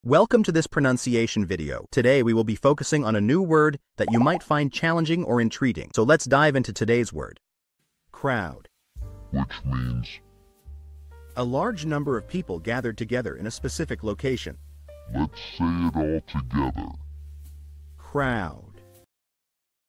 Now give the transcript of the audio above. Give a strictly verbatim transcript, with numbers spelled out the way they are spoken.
Welcome to this pronunciation video. Today we will be focusing on a new word that you might find challenging or intriguing. So let's dive into today's word. Crowd. Which means A large number of people gathered together in a specific location. let's say it all together. Crowd.